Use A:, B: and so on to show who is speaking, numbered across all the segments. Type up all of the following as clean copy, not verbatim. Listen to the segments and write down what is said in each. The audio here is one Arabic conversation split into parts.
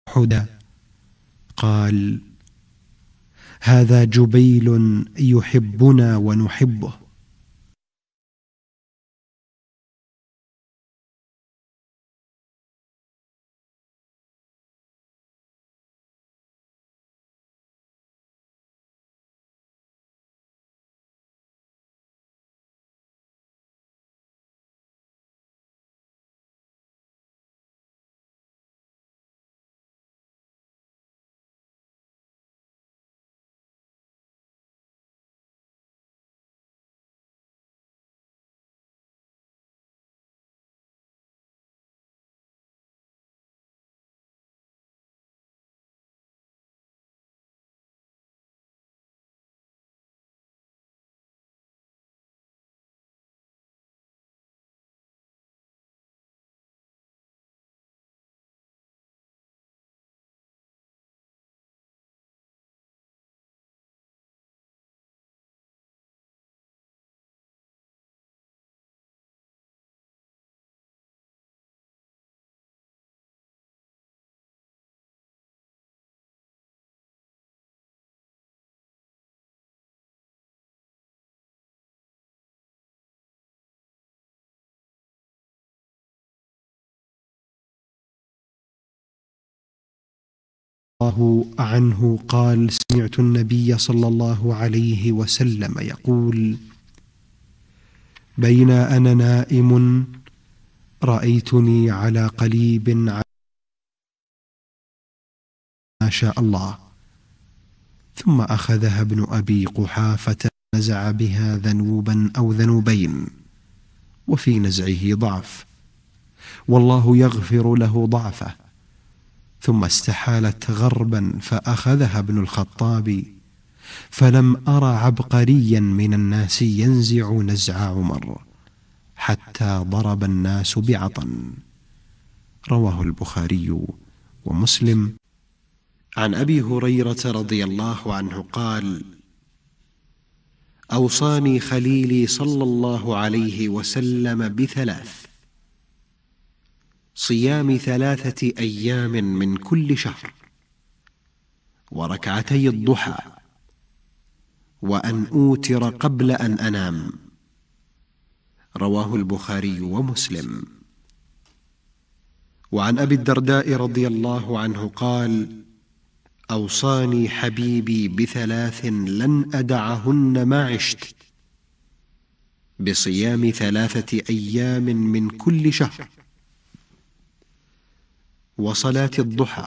A: حدى قال: هذا جبيل يحبنا ونحبه. الله عنه قال: سمعت النبي صلى الله عليه وسلم يقول: بين أنا نائم رأيتني على قليب ما شاء الله، ثم أخذها ابن أبي قحافة نزع بها ذنوبا أو ذنوبين، وفي نزعه ضعف، والله يغفر له ضعفه، ثم استحالت غربا فأخذها ابن الخطاب، فلم أر عبقريا من الناس ينزع نزع عمر حتى ضرب الناس بعطن. رواه البخاري ومسلم. عن أبي هريرة رضي الله عنه قال: أوصاني خليلي صلى الله عليه وسلم بثلاث: صيام 3 أيام من كل شهر، وركعتي الضحى، وأن أوتر قبل أن أنام. رواه البخاري ومسلم. وعن أبي الدرداء رضي الله عنه قال: أوصاني حبيبي بثلاث لن أدعهن ما عشت: بصيام 3 أيام من كل شهر، وصلاة الضحى،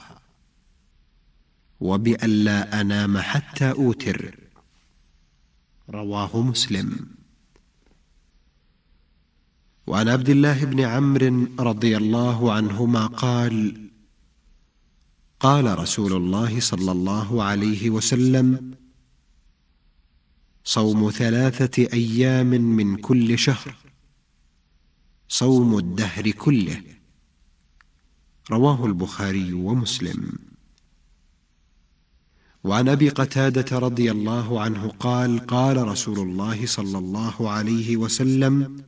A: وبأن لا أنام حتى أوتر. رواه مسلم. وعن عبد الله بن عمرو رضي الله عنهما قال: قال رسول الله صلى الله عليه وسلم: صوم 3 أيام من كل شهر صوم الدهر كله. رواه البخاري ومسلم. وعن أبي قتادة رضي الله عنه قال: قال رسول الله صلى الله عليه وسلم: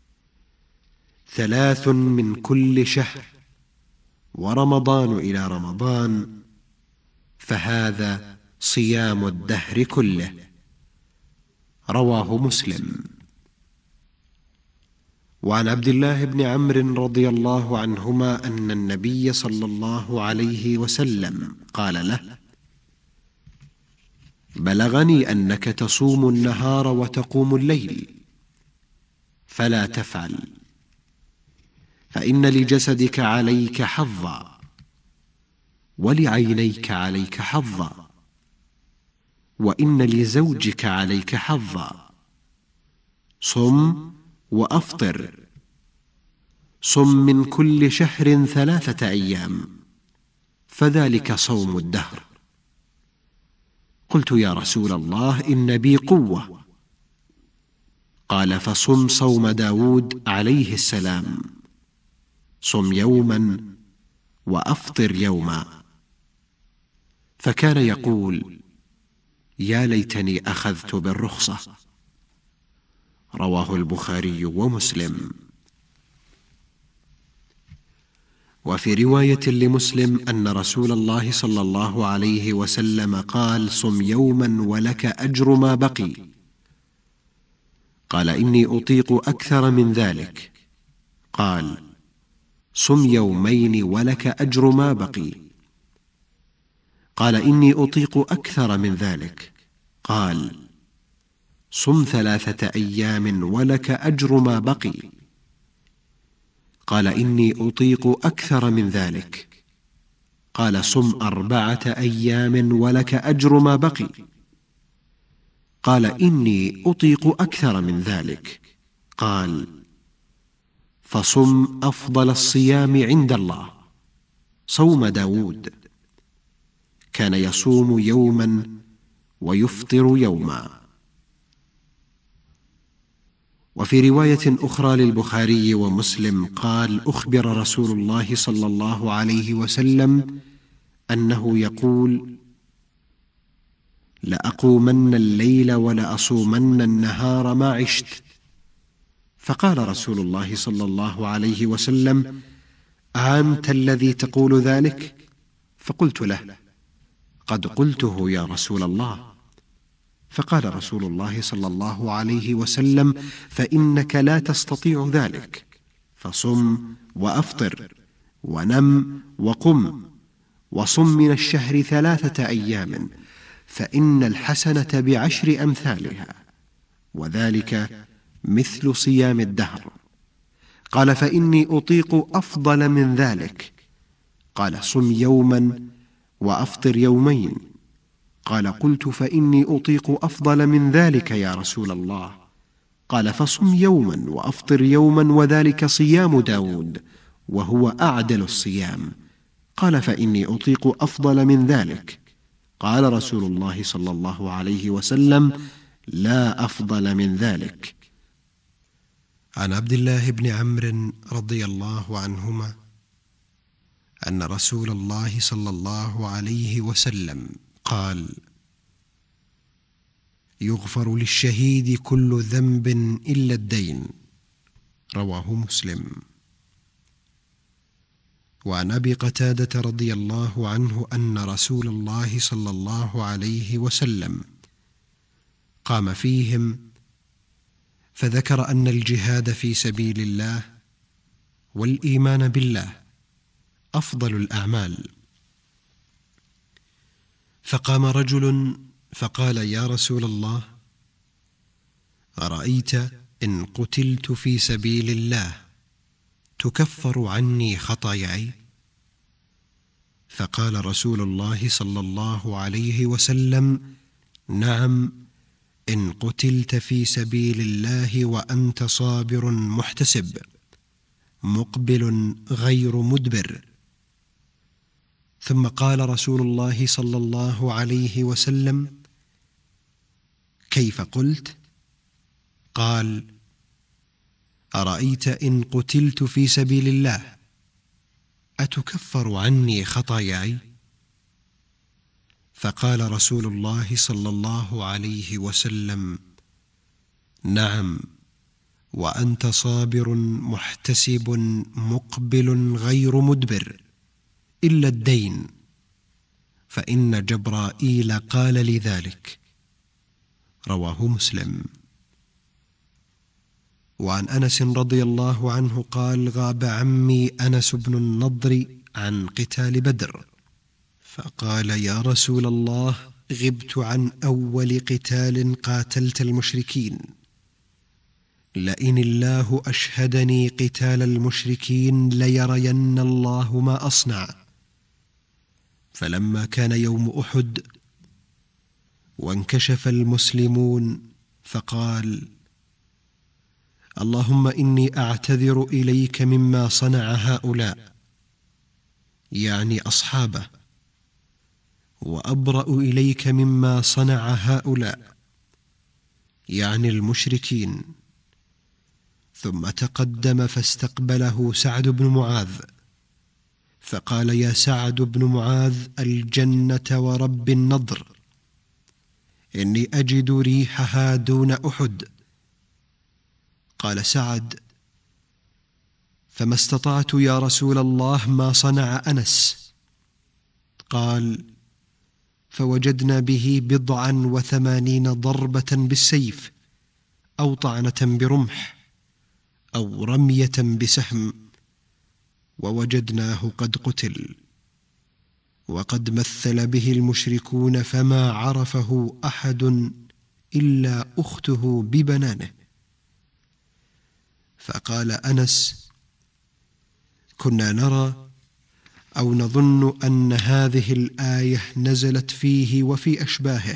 A: 3 من كل شهر، ورمضان إلى رمضان، فهذا صيام الدهر كله. رواه مسلم. وعن عبد الله بن عمرو رضي الله عنهما أن النبي صلى الله عليه وسلم قال له: بلغني أنك تصوم النهار وتقوم الليل، فلا تفعل، فإن لجسدك عليك حظا، ولعينيك عليك حظا، وإن لزوجك عليك حظا. صم وأفطر. صم من كل شهر 3 أيام، فذلك صوم الدهر. قلت: يا رسول الله، إن بي قوة. قال: فصم صوم داود عليه السلام: صم يوما وأفطر يوما. فكان يقول: يا ليتني أخذت بالرخصة. رواه البخاري ومسلم. وفي رواية لمسلم أن رسول الله صلى الله عليه وسلم قال: صم يوما ولك أجر ما بقي. قال: إني أطيق أكثر من ذلك. قال: صم يومين ولك أجر ما بقي. قال: إني أطيق أكثر من ذلك. قال: صم 3 أيام ولك أجر ما بقي. قال: إني أطيق أكثر من ذلك. قال: صم 4 أيام ولك أجر ما بقي. قال: إني أطيق أكثر من ذلك. قال: فصم أفضل الصيام عند الله، صوم داود، كان يصوم يوما ويفطر يوما. وفي رواية أخرى للبخاري ومسلم قال: أخبر رسول الله صلى الله عليه وسلم أنه يقول: لأقومن الليل ولأصومن النهار ما عشت. فقال رسول الله صلى الله عليه وسلم: أنت الذي تقول ذلك؟ فقلت له: قد قلته يا رسول الله. فقال رسول الله صلى الله عليه وسلم: فإنك لا تستطيع ذلك، فصم وأفطر ونم وقم، وصم من الشهر 3 أيام، فإن الحسنة ب10 أمثالها، وذلك مثل صيام الدهر. قال: فإني أطيق أفضل من ذلك. قال: صم يوما وأفطر يومين. قال: قلت: فإني أطيق أفضل من ذلك يا رسول الله. قال: فصم يوما وأفطر يوما، وذلك صيام داود، وهو أعدل الصيام. قال: فإني أطيق أفضل من ذلك. قال رسول الله صلى الله عليه وسلم: لا أفضل من ذلك. عن عبد الله بن عمرو رضي الله عنهما أن رسول الله صلى الله عليه وسلم قال: يغفر للشهيد كل ذنب إلا الدين. رواه مسلم. وعن أبي قتادة رضي الله عنه أن رسول الله صلى الله عليه وسلم قام فيهم فذكر أن الجهاد في سبيل الله والإيمان بالله أفضل الأعمال. فقام رجل فقال: يا رسول الله، أرأيت إن قتلت في سبيل الله تكفر عني خطاياي؟ فقال رسول الله صلى الله عليه وسلم: نعم، إن قتلت في سبيل الله وأنت صابر محتسب مقبل غير مدبر. ثم قال رسول الله صلى الله عليه وسلم: كيف قلت؟ قال: أرأيت إن قتلت في سبيل الله أتكفر عني خطاياي؟ فقال رسول الله صلى الله عليه وسلم: نعم، وأنت صابر محتسب مقبل غير مدبر، إلا الدين، فإن جبرائيل قال لي ذلك. رواه مسلم. وعن أنس رضي الله عنه قال: غاب عمي أنس بن النضر عن قتال بدر، فقال: يا رسول الله، غبت عن أول قتال قاتلت المشركين، لئن الله أشهدني قتال المشركين ليرين الله ما أصنع. فلما كان يوم أحد وانكشف المسلمون فقال: اللهم إني أعتذر إليك مما صنع هؤلاء، يعني أصحابه، وأبرأ إليك مما صنع هؤلاء، يعني المشركين. ثم تقدم فاستقبله سعد بن معاذ فقال: يا سعد بن معاذ، الجنة ورب النضر، إني أجد ريحها دون أحد. قال سعد: فما استطعت يا رسول الله ما صنع أنس. قال: فوجدنا به 87 ضربة بالسيف، أو طعنة برمح، أو رمية بسهم، ووجدناه قد قتل، وقد مثل به المشركون فما عرفه أحد إلا أخته ببنانه. فقال أنس: كنا نرى أو نظن أن هذه الآية نزلت فيه وفي أشباهه: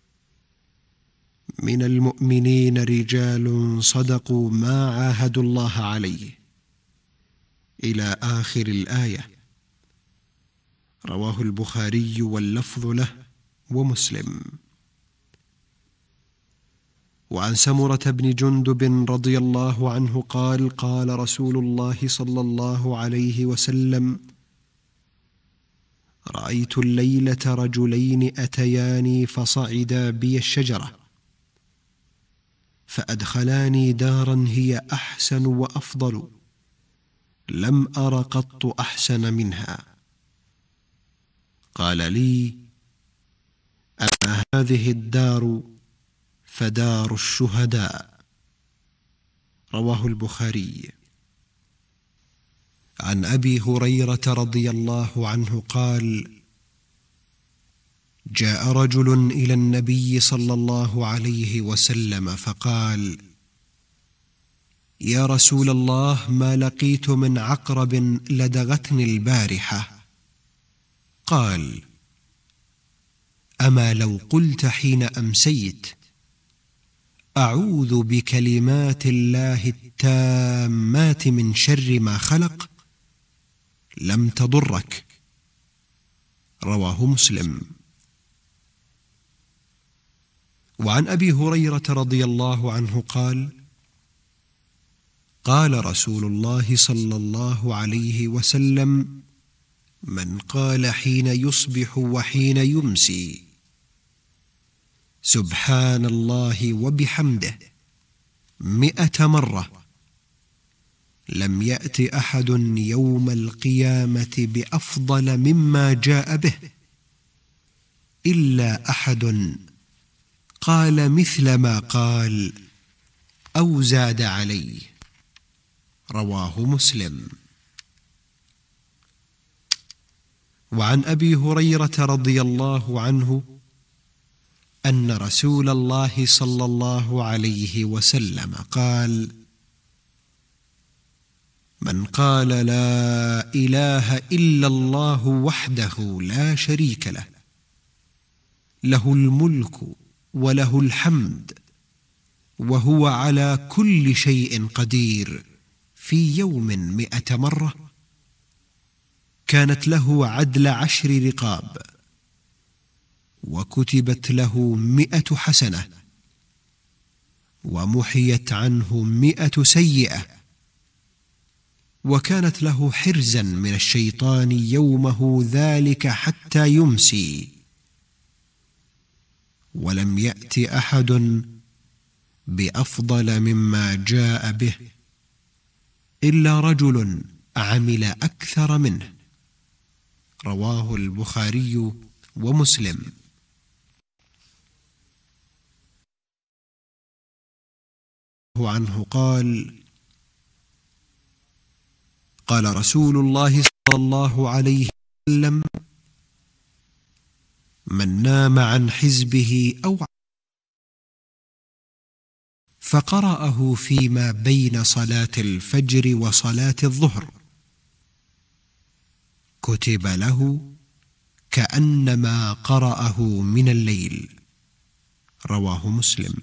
A: من المؤمنين رجال صدقوا ما عاهدوا الله عليه، إلى آخر الآية. رواه البخاري واللفظ له ومسلم. وعن سمرة بن جندب رضي الله عنه قال: قال رسول الله صلى الله عليه وسلم: رأيت الليلة رجلين أتياني فصعدا بي الشجرة، فأدخلاني دارا هي أحسن وأفضل، لم أر قط أحسن منها. قال لي: أما هذه الدار فدار الشهداء. رواه البخاري. عن أبي هريرة رضي الله عنه قال: جاء رجل إلى النبي صلى الله عليه وسلم فقال: يا رسول الله، ما لقيت من عقرب لدغتني البارحة. قال: أما لو قلت حين أمسيت: أعوذ بكلمات الله التامات من شر ما خلق، لم تضرك. رواه مسلم. وعن أبي هريرة رضي الله عنه قال: قال رسول الله صلى الله عليه وسلم: من قال حين يصبح وحين يمسي: سبحان الله وبحمده 100 مرة، لم يأت أحد يوم القيامة بأفضل مما جاء به، إلا أحد قال مثل ما قال أو زاد عليه. رواه مسلم. وعن أبي هريرة رضي الله عنه أن رسول الله صلى الله عليه وسلم قال: من قال لا إله إلا الله وحده لا شريك له، له الملك وله الحمد وهو على كل شيء قدير، في يوم 100 مرة، كانت له عدل 10 رقاب، وكتبت له 100 حسنة، ومحيت عنه 100 سيئة، وكانت له حرزا من الشيطان يومه ذلك حتى يمسي. ولم يأت أحد بأفضل مما جاء به إلا رجل عمل أكثر منه. رواه البخاري ومسلم. عنه قال: قال رسول الله صلى الله عليه وسلم: من نام عن حزبه أو فقرأه فيما بين صلاة الفجر وصلاة الظهر، كتب له كأنما قرأه من الليل. رواه مسلم.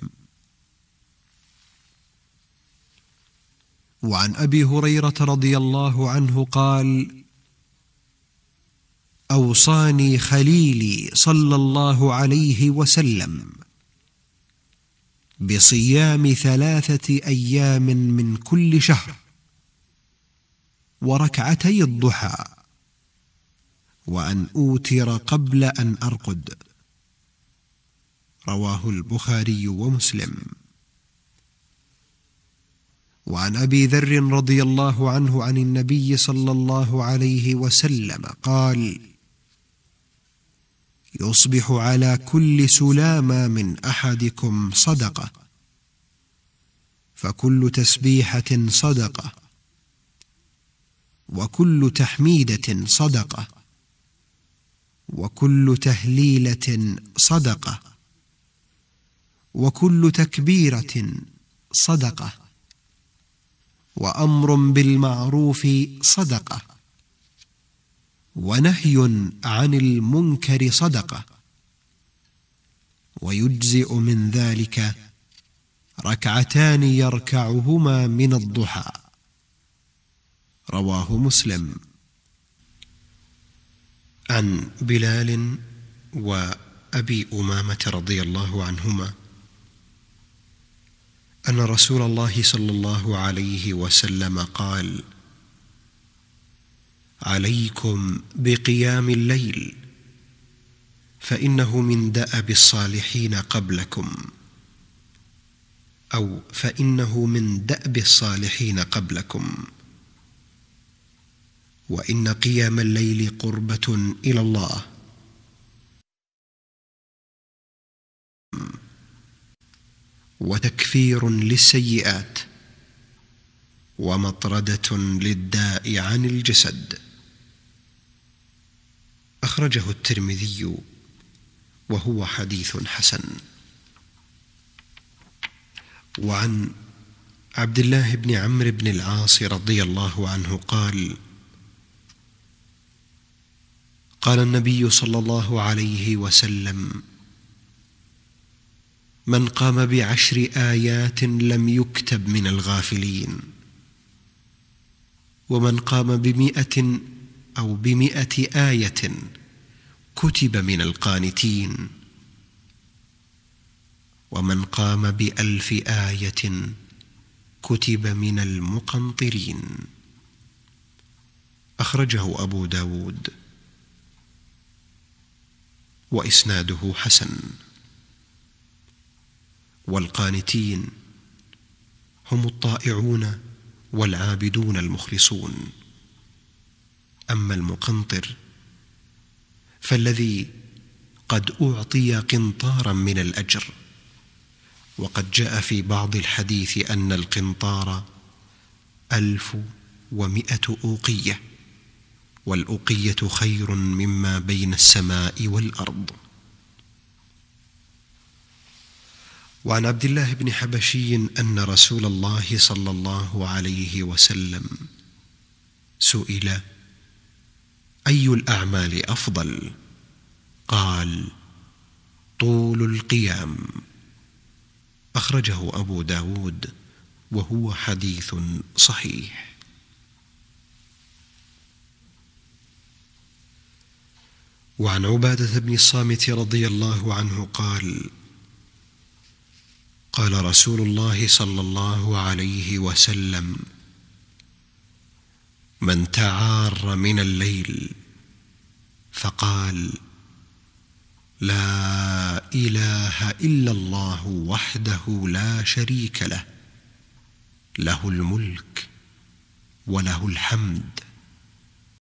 A: وعن أبي هريرة رضي الله عنه قال: أوصاني خليلي صلى الله عليه وسلم بصيام 3 أيام من كل شهر، وركعتي الضحى، وأن أوتر قبل أن أرقد. رواه البخاري ومسلم. وعن أبي ذر رضي الله عنه عن النبي صلى الله عليه وسلم قال: يصبح على كل سلامة من أحدكم صدقة، فكل تسبيحة صدقة، وكل تحميدة صدقة، وكل تهليلة صدقة، وكل تكبيرة صدقة، وأمر بالمعروف صدقة، ونهي عن المنكر صدقة، ويجزئ من ذلك ركعتان يركعهما من الضحى. رواه مسلم. عن بلال وأبي أمامة رضي الله عنهما أن رسول الله صلى الله عليه وسلم قال: عليكم بقيام الليل، فإنه من دأب الصالحين قبلكم، أو فإنه من دأب الصالحين قبلكم، وإن قيام الليل قربة إلى الله، وتكفير للسيئات، ومطردة للداء عن الجسد. أخرجه الترمذي وهو حديث حسن. وعن عبد الله بن عمرو بن العاص رضي الله عنه قال: قال النبي صلى الله عليه وسلم: من قام ب10 آيات لم يكتب من الغافلين، ومن قام ب100 أو ب100 آية كتب من القانتين، ومن قام ب1000 آية كتب من المقنطرين. أخرجه أبو داود وإسناده حسن. والقانتين هم الطائعون والعابدون المخلصون. أما المقنطر فالذي قد أعطي قنطارا من الأجر، وقد جاء في بعض الحديث أن القنطار 1100 أوقية، والأوقية خير مما بين السماء والأرض. وعن عبد الله بن حبشي أن رسول الله صلى الله عليه وسلم سئل: أي الأعمال أفضل؟ قال: طول القيام. أخرجه أبو داود وهو حديث صحيح. وعن عبادة بن الصامت رضي الله عنه قال: قال رسول الله صلى الله عليه وسلم: من تعار من الليل فقال: لا إله إلا الله وحده لا شريك له، له الملك وله الحمد